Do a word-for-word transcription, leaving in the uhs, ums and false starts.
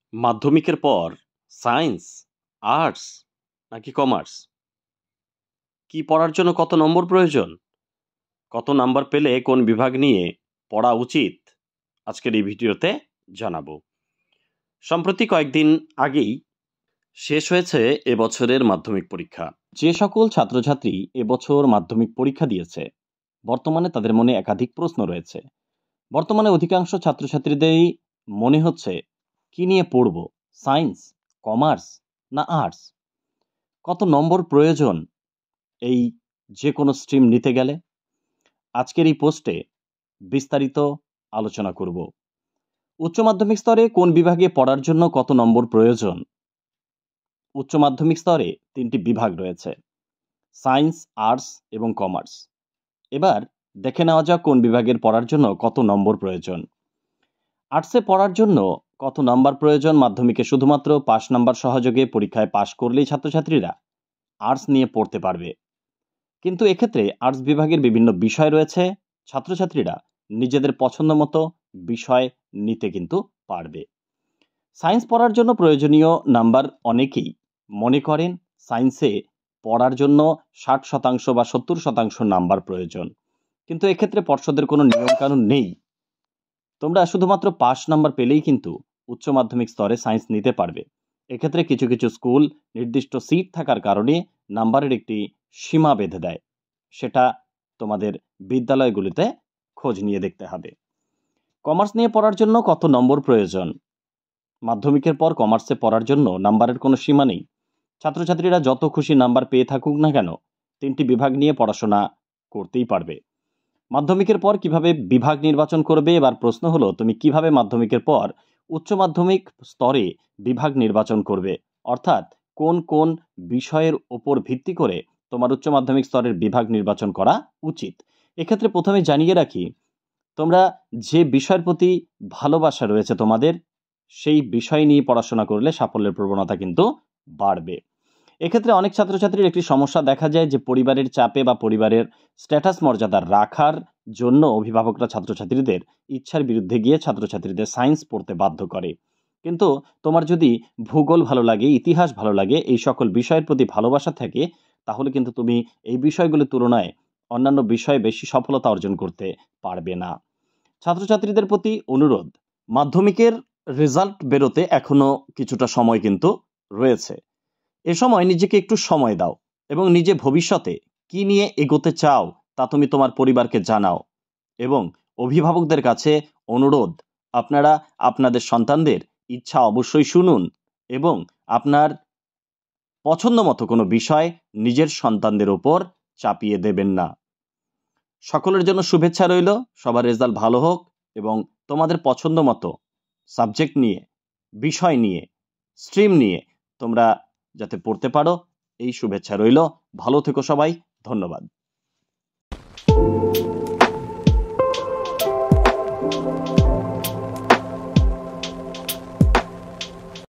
মাধ্যমিকের পর science, arts নাকি কমার্স? কি পড়ার জন্য কত নম্বর প্রয়োজন? কত নাম্বার পেলে কোন বিভাগ নিয়ে পড়া উচিত? আজকের এই ভিডিওতে জানাবো। সম্প্রতি কয়েকদিন আগেই শেষ হয়েছে এবছরের মাধ্যমিক পরীক্ষা। যে সকল ছাত্রছাত্রী এবছর মাধ্যমিক পরীক্ষা দিয়েছে, বর্তমানে তাদের মনে একাধিক প্রশ্ন রয়েছে। বর্তমানে অধিকাংশ ছাত্রছাত্রীদেরই মনে হচ্ছে, কি নিয়ে পড়ব? সায়েন্স, কমার্স না আর্টস? কত নম্বর প্রয়োজন এই যে কোনো স্ট্রিম নিতে গেলে? আজকের এই পোস্টে বিস্তারিত আলোচনা করব। উচ্চ মাধ্যমিক স্তরে কোন বিভাগে পড়ার জন্য কত নম্বর প্রয়োজন? উচ্চ মাধ্যমিক স্তরে তিনটি বিভাগ রয়েছে, সায়েন্স, আর্টস এবং কমার্স। এবার দেখে নেওয়া যাক কোন বিভাগের পড়ার জন্য কত নম্বর প্রয়োজন। আর্টসে পড়ার জন্য কত নাম্বার প্রয়োজন? মাধ্যমিকে শুধুমাত্র পাস নাম্বার সহযোগে পরীক্ষায় পাশ করলেই ছাত্রছাত্রীরা আর্টস নিয়ে পড়তে পারবে। কিন্তু এক্ষেত্রে আর্টস বিভাগের বিভিন্ন বিষয় রয়েছে, ছাত্রছাত্রীরা নিজেদের পছন্দ মতো বিষয় নিতে কিন্তু পারবে। সায়েন্স পড়ার জন্য প্রয়োজনীয় নাম্বার অনেকেই মনে করেন সায়েন্সে পড়ার জন্য ষাট শতাংশ বা সত্তর শতাংশ নাম্বার প্রয়োজন। কিন্তু এক্ষেত্রে পর্ষদের কোনো নিয়মকানুন নেই। তোমরা শুধুমাত্র পাস নাম্বার পেলেই কিন্তু উচ্চ মাধ্যমিক স্তরে সায়েন্স নিতে পারবে। এক্ষেত্রে কিছু কিছু স্কুল নির্দিষ্ট সিট থাকার কারণে নাম্বারের একটি সীমা বেঁধে দেয়। সেটা তোমাদের বিদ্যালয়গুলিতে খোঁজ নিয়ে দেখতে হবে। কমার্স নিয়ে পড়ার জন্য কত নম্বর প্রয়োজন? মাধ্যমিকের পর কমার্সে পড়ার জন্য নাম্বারের কোনো সীমা নেই। ছাত্রছাত্রীরা যত খুশি নাম্বার পেয়ে থাকুক না কেন, তিনটি বিভাগ নিয়ে পড়াশোনা করতেই পারবে। মাধ্যমিকের পর কিভাবে বিভাগ নির্বাচন করবে? এবার প্রশ্ন হলো, তুমি কিভাবে মাধ্যমিকের পর উচ্চ মাধ্যমিক স্তরে বিভাগ নির্বাচন করবে? অর্থাৎ কোন কোন বিষয়ের উপর ভিত্তি করে তোমার উচ্চ মাধ্যমিক স্তরের বিভাগ নির্বাচন করা উচিত। এক্ষেত্রে প্রথমে জানিয়ে রাখি, তোমরা যে বিষয়ের প্রতি ভালোবাসা রয়েছে তোমাদের, সেই বিষয় নিয়ে পড়াশোনা করলে সাফল্যের প্রবণতা কিন্তু বাড়বে। এক্ষেত্রে অনেক ছাত্রছাত্রীর একটি সমস্যা দেখা যায় যে পরিবারের চাপে বা পরিবারের স্ট্যাটাস মর্যাদা রাখার জন্য অভিভাবকরা ছাত্রছাত্রীদের ইচ্ছার বিরুদ্ধে গিয়ে ছাত্রছাত্রীদের সায়েন্স পড়তে বাধ্য করে। কিন্তু তোমার যদি ভূগোল ভালো লাগে, ইতিহাস ভালো লাগে, এই সকল বিষয়ের প্রতি ভালোবাসা থাকে, তাহলে কিন্তু তুমি এই বিষয়গুলির তুলনায় অন্যান্য বিষয়ে বেশি সফলতা অর্জন করতে পারবে না। ছাত্রছাত্রীদের প্রতি অনুরোধ, মাধ্যমিকের রেজাল্ট বেরোতে এখনো কিছুটা সময় কিন্তু রয়েছে। এ সময় নিজেকে একটু সময় দাও এবং নিজে ভবিষ্যতে কি নিয়ে এগোতে চাও তা তুমি তোমার পরিবারকে জানাও। এবং অভিভাবকদের কাছে অনুরোধ, আপনারা আপনাদের সন্তানদের ইচ্ছা অবশ্যই শুনুন এবং আপনার পছন্দ মতো কোনো বিষয় নিজের সন্তানদের ওপর চাপিয়ে দেবেন না। সকলের জন্য শুভেচ্ছা রইল, সবার রেজাল্ট ভালো হোক এবং তোমাদের পছন্দ মতো সাবজেক্ট নিয়ে, বিষয় নিয়ে, স্ট্রিম নিয়ে তোমরা যাতে পড়তে পারো, এই শুভেচ্ছা রইল। ভালো থেকো সবাই, ধন্যবাদ।